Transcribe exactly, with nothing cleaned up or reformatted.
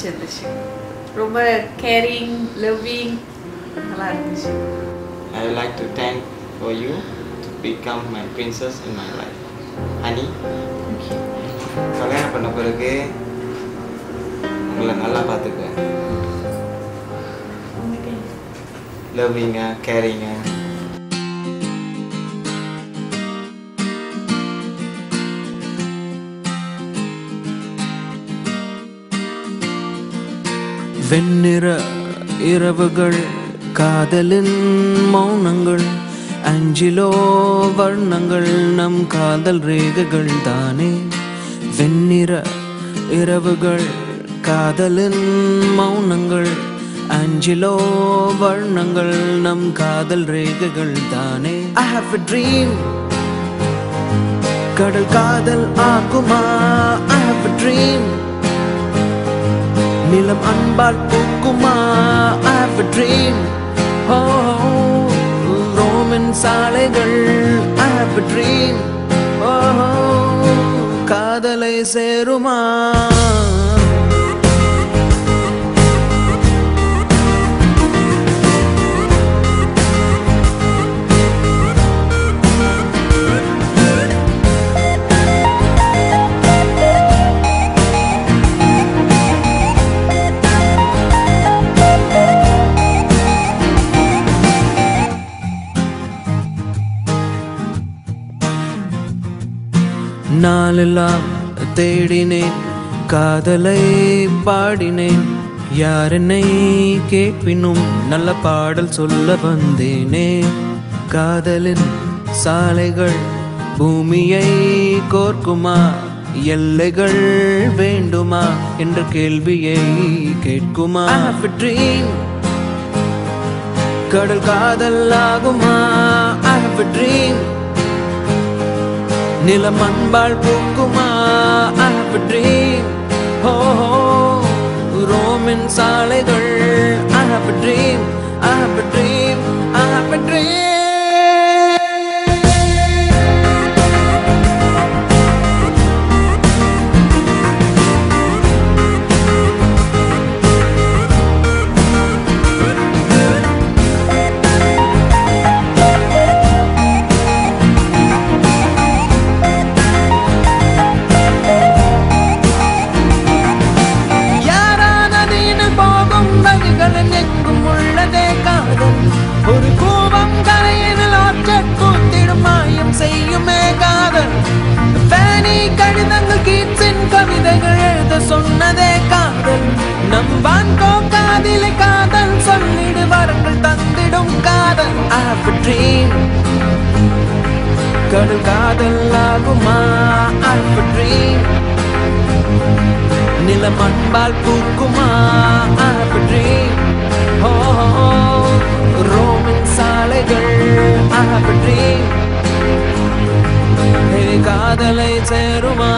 பிடிச்சிருந்துச்சு. ரொம்ப carrying, loving, நல்லா இருந்துச்சு. I would like to thank for you to become my princess in my life. Honey, கல்யாணம் பண்ண பிறகு உங்களை நல்லா பார்த்துக்குவேன். லவ்விங்க, கேரிங்க. வெண்ணிற இரவுகள், காதலின் மௌனங்கள், அஞ்சிலோ வர்ணங்கள், நம் காதல் ரேகைகள் தானே. வெண்ணிற இரவுகள், காதலின் மௌனங்கள், அஞ்சிலோ வர்ணங்கள், நம் காதல் ரேகைகள் தானே. I have a dream, கடல் காதல் ஆகுமா? I have a dream, நிலம் அன்பால் பூக்குமா? I have a dream, oh, ரோமின் சாலைகள். I have a dream, oh, காதலை சேருமா? நாளெல்லாம் தேடினேன், காதலை பாடினேன், யார் என்னை கேட்பினும் நல்ல பாடல் சொல்ல வந்தேனே. காதலின் சாலைகள் பூமியை கோர்க்குமா? எல்லைகள் வேண்டுமா என்ற கேள்வியை கேட்குமா? I have a dream, கடல் காதல் ஆகுமா? I have a dream, நிலம் அன்பால் பூக்குமா? I have a dream, oh, ரோமின் சாலைகள். I have a dream, I have a dream, I have a dream. எங்கும் உள்ளதே காதல், ஒரு கூவம் கரையில் ஆற்றக் கூத்திடும் மாயம் செய்யுமே காதல். ஃபேனி கடிதங்கள், கீட்ஸின் கவிதைகள் எழுத சொன்னதே காதல். நம் வான்கோ காதிலே காதல் சொல்லிடு, வரங்கள் தந்திடும் காதல். I have a dream, கடல் காதல் ஆகுமா? I have a dream, நிலம் அன்பால் பூக்குமா? I have a dream, oh, ரோமின் சாலைகள். I have a dream, காதலை சேருமா?